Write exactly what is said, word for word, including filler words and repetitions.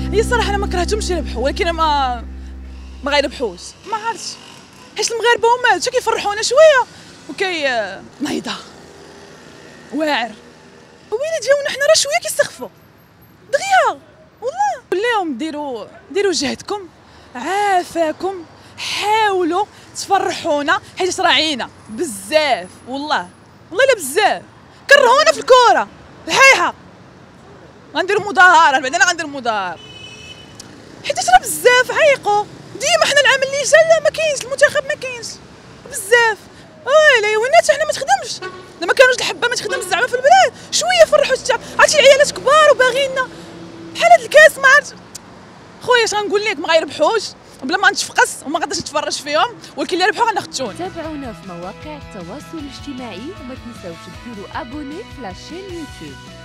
هي الصراحه انا ما كرهتهمش يربحوا، ولكن ما ما غيربحوش، ما عرفتش حيت المغاربه هما شي كيفرحونا شويه وكي نايضه واعر. وين ديالنا حنا راه شويه كيستخفوا دغيا والله. قول لهم ديروا ديروا جهدكم، عافاكم، حاولوا تفرحونا حيت راه عينا بزاف والله والله الا بزاف كرهونا في الكره الحيحه. غنديروا مظاهره بعدا، انا غندير مظاهره حيت راه بزاف عيقوا ديما. حنا العام اللي جا ما كاينش المنتخب، ما كاينش بزاف. ويلي وينات حنا ما تخدمش، لما كانوش الحبه ما تخدمش زعما في البلاد شويه فرحوا الشعب. عرفتي عيالات كبار وباغينا بحال هاد الكاس ما عرفت خويا اش غنقول لك، ما غيربحوش بلا ما نتفقس وما غاديش نتفرج فيهم، ولكن اللي ربحوا غناخذتون. تابعونا في مواقع التواصل الاجتماعي وما تنساوش ديروا ابوني في لاشين يوتيوب.